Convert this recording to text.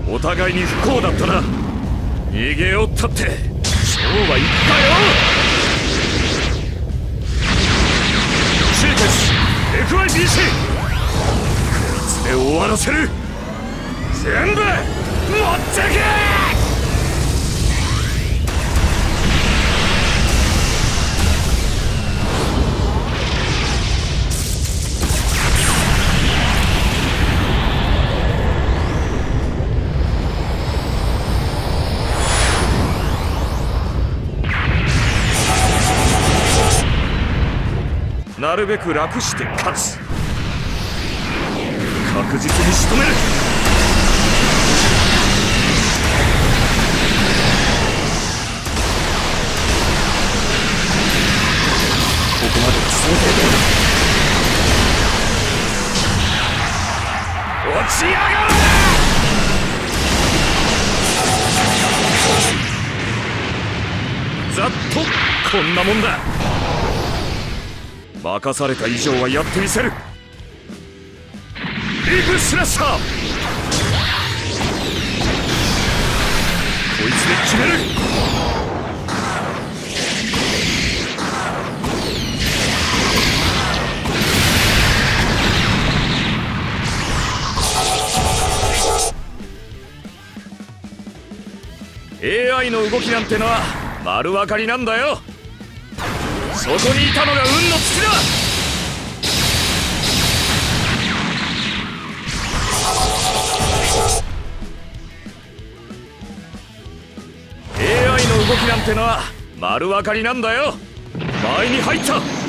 お互いに不幸だったな。逃げよったってそうは言ったよ。シーケス FIBC こいつで終わらせる。全部持ってけ。なるべく楽して勝つ。確実に仕留める。ここまでは想定通り。落ち上がる。ざっとこんなもんだ。任された以上はやってみせる。リープスラッシャー。こいつで決める。AI の動きなんてのは丸分かりなんだよ。そこにいたのが運の尽きだ。AI の動きなんてのは丸分かりなんだよ。前に入った。